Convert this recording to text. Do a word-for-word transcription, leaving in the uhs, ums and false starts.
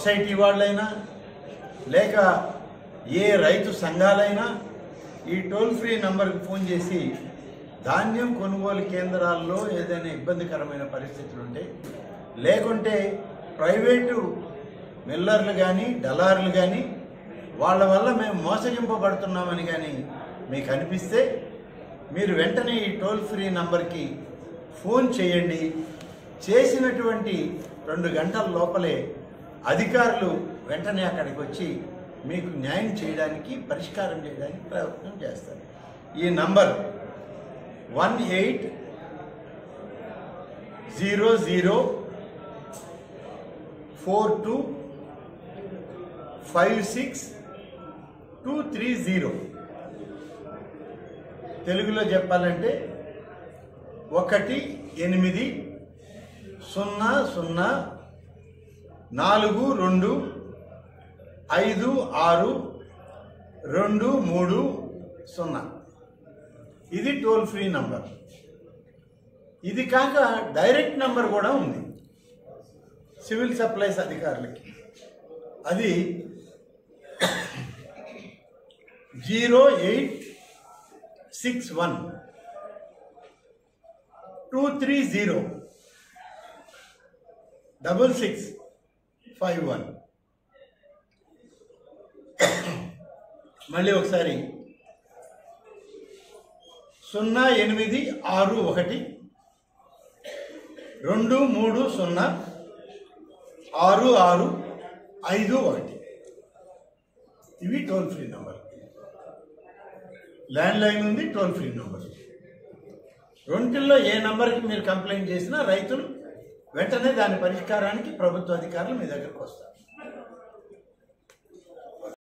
Society వాళ్ళైనా లేక ఏ రైతు సంఘాలైనా ఈ టోల్ ఫ్రీ నంబర్కి ఫోన్ చేసి ధాన్యం కొనుగోలు కేంద్రాల్లో ఏదైనా ఇబ్బందికరమైన పరిస్థితులు ఉంటే, లేకుంటే ప్రైవేటు మిల్లర్లు కానీ డలార్లు కానీ వాళ్ళ వల్ల మేము మోసగింపబడుతున్నామని కానీ మీకు అనిపిస్తే మీరు వెంటనే ఈ టోల్ ఫ్రీ నంబర్కి ఫోన్ చేయండి. చేసినటువంటి రెండు గంటల లోపలే అధికారులు వెంటనే అక్కడికి వచ్చి మీకు న్యాయం చేయడానికి, పరిష్కారం చేయడానికి ప్రయత్నం చేస్తారు. ఈ number one eight zero zero four two five six two three zero. తెలుగులో చెప్పాలంటే ఒకటి ఎనిమిది సున్నా సున్నా నాలుగు రెండు ఐదు ఆరు రెండు మూడు సున్నా. ఇది టోల్ ఫ్రీ నంబర్. ఇది కాక డైరెక్ట్ నంబర్ కూడా ఉంది సివిల్ సప్లైస్ అధికారులకి. అది zero eight six one two three zero double six five one. మళ్ళీ ఒకసారి సున్నా ఎనిమిది ఆరు ఒకటి రెండు మూడు సున్నా ఆరు ఆరు ఐదు ఒకటి. ఇవి toll free number. Landline ఉంది, టోల్ ఫ్రీ నంబర్. రెంటిల్లో ఏ నంబర్కి మీరు కంప్లైంట్ చేసినా రైతులు వెంటనే దాని పరిష్కారానికి ప్రభుత్వ అధికారులు మీ దగ్గరకు వస్తారు.